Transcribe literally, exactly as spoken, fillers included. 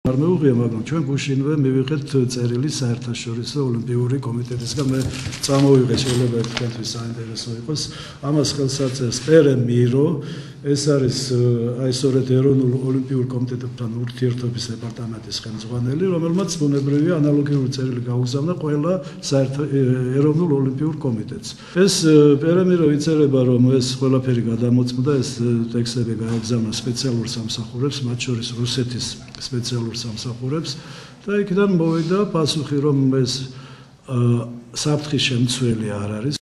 არ მეუღია, მაგრამ ჩვენ გუშინვე მივიღეთ წერილი საერთაშორისო ოლიმპიური კომიტეტისგან. მე წამოვიღე, შეიძლება თქვენთვის საინტერესო იყოს. ამას ხელს აწერს პერე მირო, ეს არის აი სწორედ ეროვნულ ოლიმპიურ კომიტეტებთან ურთიერთობის დეპარტამენტის ხელმძღვანელი, რომელმაც ბუნებრივია ანალოგიური წერილი გაუგზავნა ყველა ეროვნულ ოლიმპიურ კომიტეტს. ეს პერე მირო იწერება, რომ ეს ყველაფერი გადამოწმდა, ეს ტექსტები გააგზავნა სპეციალურ სამსახურებს, მათ შორის რუსეთის სპეციალურ სამსახურებს და იქიდან მოვიდა პასუხი, რომ ეს საფრთხის შემცველი არ არის.